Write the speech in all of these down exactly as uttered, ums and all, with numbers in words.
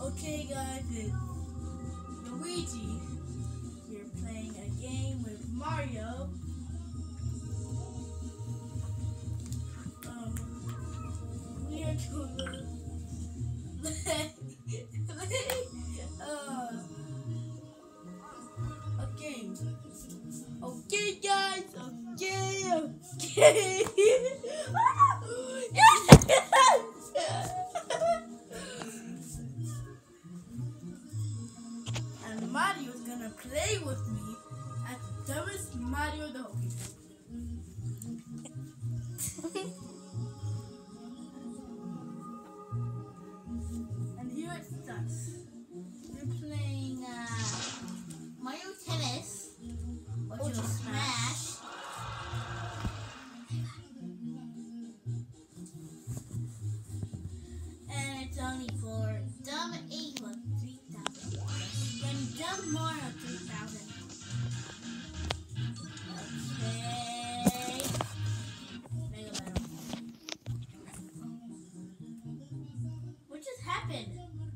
Okay guys, it's Luigi. You're playing a game with Mario. Um, we are gonna uh, okay. Okay guys, okay, okay. Yes! And Mario's gonna play with me as the dumbest Mario the Hockey. And here it starts. We're playing uh, Mario Tennis, which Oh, is Smash. And it's only for dumb Ava three thousand. Then dumb Mario three thousand. Okay. Mega Battle. What just happened?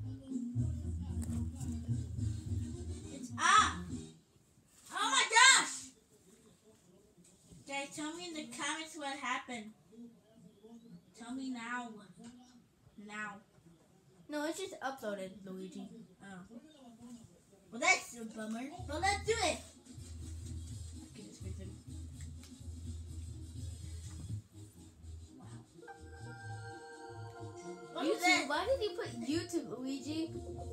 It's ah! Oh my gosh! Guys, tell me in the comments what happened. Tell me now. Now. No, it's just uploaded, Luigi. Oh. Well, that's a bummer. But let's do it. Okay, let's fix it. Wow. What is YouTube. that? Why did you put YouTube, Luigi?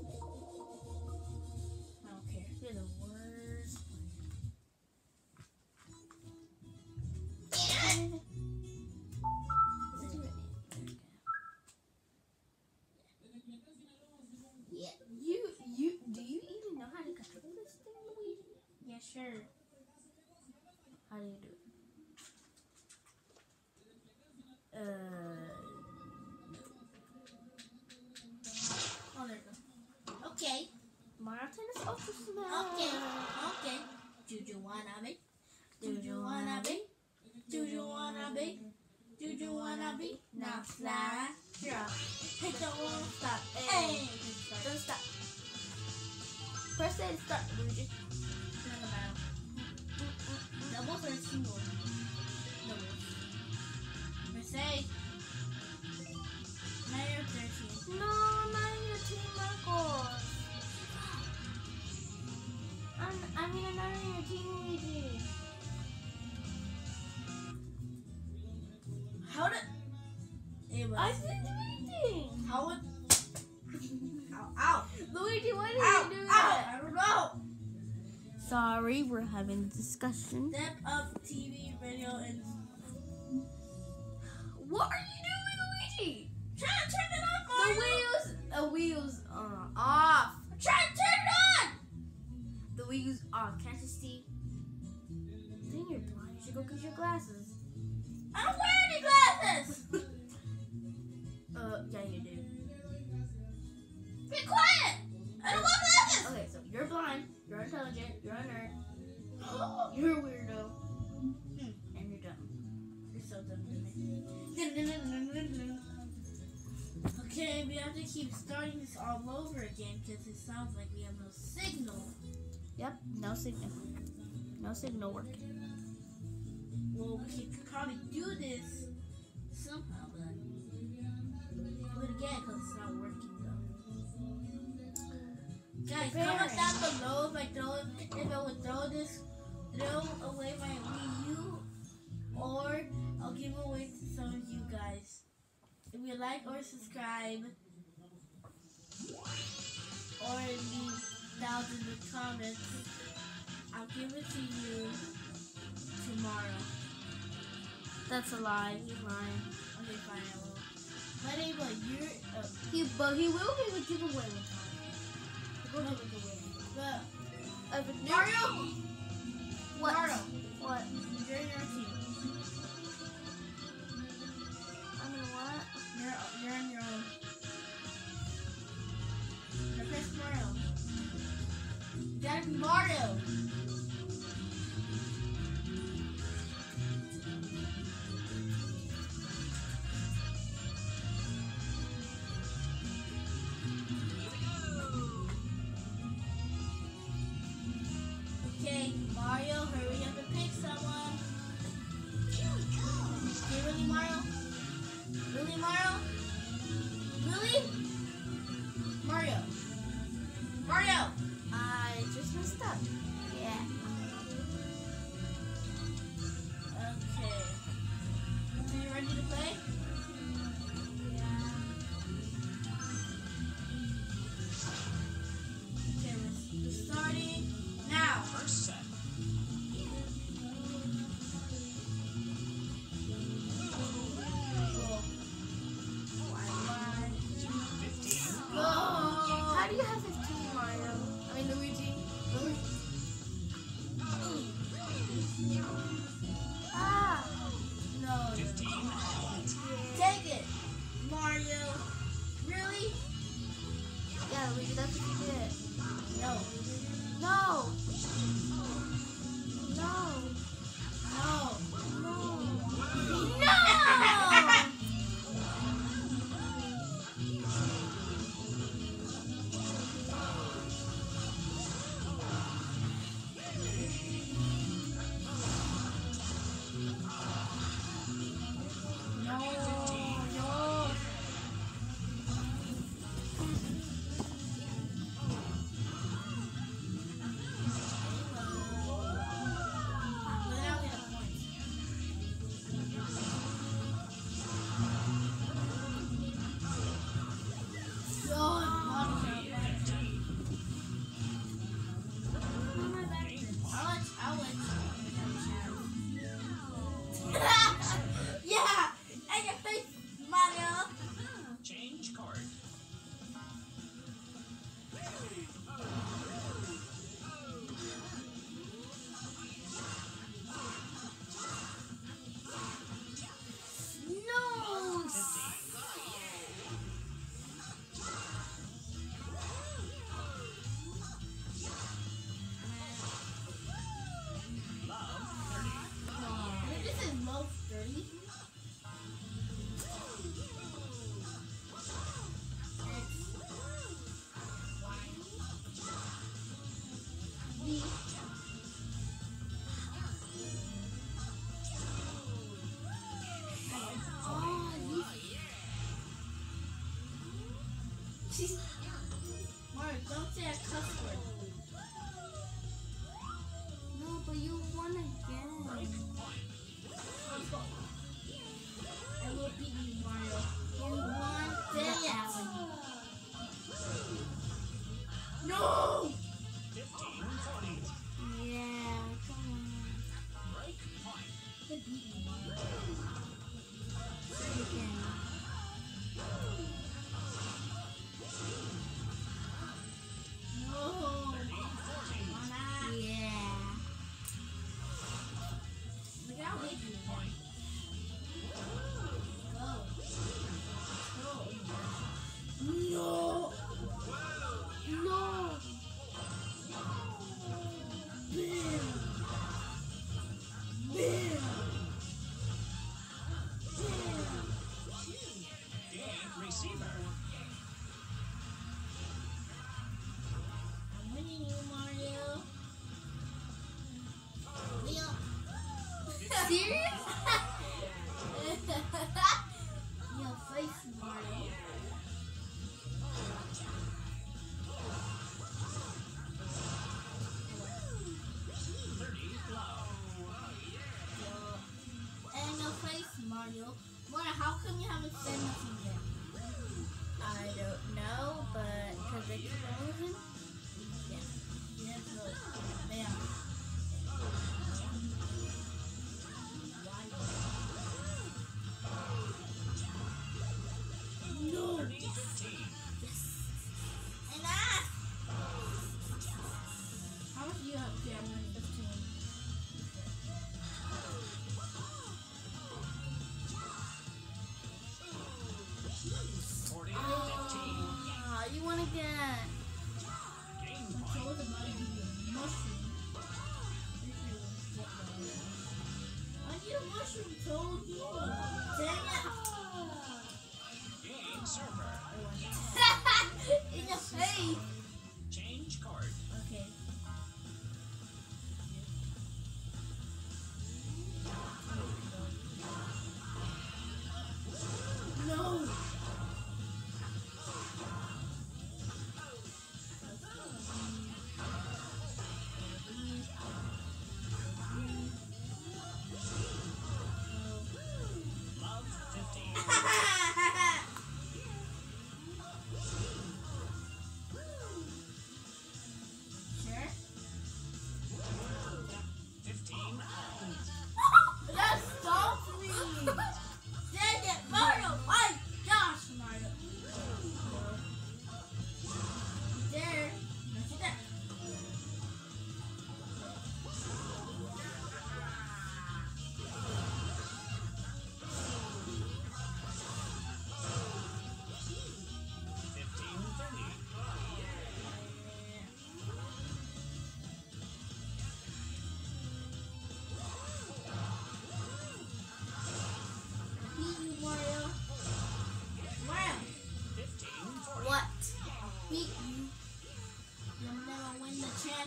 I don't care. You're the worst. Yeah. You, you, do you even know how to control this thing, Luigi? Yeah, sure. How do you do it? Uh, Oh, there you go. Okay. Mario Tennis Ultra Smash. Okay. Okay. Juju wannabe. Juju wannabe. Juju wannabe. Juju wannabe. Now slide. Drop. Hit the wall. Stop. Hey. Don't stop. Press it and start, Luigi. Mega Battle. Doubles or singles? Doubles. Press A. Now you're thirteen. No, not in your team, Marcos. I'm, I mean, I'm not in your team, Luigi. How did it was? I didn't do anything. How would? Ow! Ow! Luigi, why did Ow! you do Ow! that? I don't know. Sorry, we're having a discussion. Step up T V, radio, and What are you doing, Luigi? try to turn it on, The Mario. wheels, the wheels are off. Try to turn it on. The wheels off. Can't you see? Then you're blind. You should go get your glasses. I don't wear any glasses. Uh, yeah, you do. Be quiet. I don't want glasses. Okay, so you're blind. You're intelligent. You're a nerd. You're a weirdo. And you're dumb. You're so dumb to me. Okay, we have to keep starting this all over again because it sounds like we have no signal. Yep, no signal. No signal working. Well, we could probably do this somehow, but do it again because it's not working though. Guys, comment down below if I throw if I would throw this, throw away my Wii U, or I'll give away to some of you guys. If you like or subscribe, or leave down in the comments, I'll give it to you tomorrow. That's a lie. He's lying. Okay, fine, I will. But anyway, you're uh, He, but he will give a giveaway one time. He will No. give a giveaway. the Of a new- Mario. What? Mario, What? you're in your team. I mean, what? You're you're on your own. Now press Mario. You gotta be Mario. That's what you did. No. No. No. No. No. Mark, don't say a cuss word. No, but you won again. I will beat you, Mario. You won. Dang it. No! Yeah, come on. They beat me. You can. No! Yeah. Look how big you are. Go. Go. No! No. Bam! Bam! I'm winning you, Mario. Leo. Serious? Your face, Mario. And your face, Mario. Mario, how come you haven't said anything yet? I don't know, but because it's frozen. Yeah, so, bam. No! And ah! How much do you have, Cameron? fifteen. Ah, you won again. So what about the mushroom? I need a mushroom, Toad. Dang it! In your face! Change card. Okay. No! Love fifty.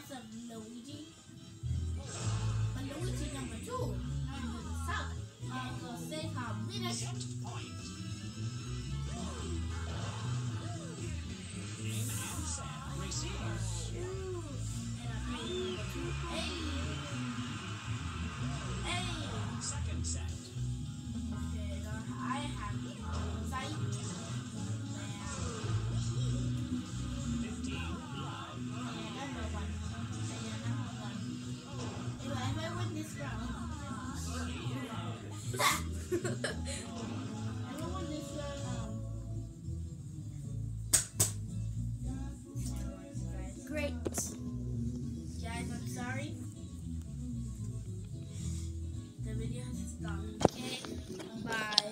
chance of Luigi. But Luigi number two, not even the suck. And go save our winner. Set point. Aim and set. Receiver. And I play number two. Hey! Hey! Second set. Okay, now I have sight. Fifteen. Love. And number one. And number one. Anyway, if I win this round, I don't want this round. Um, Great. guys, I'm sorry. The video has stopped. Okay, bye.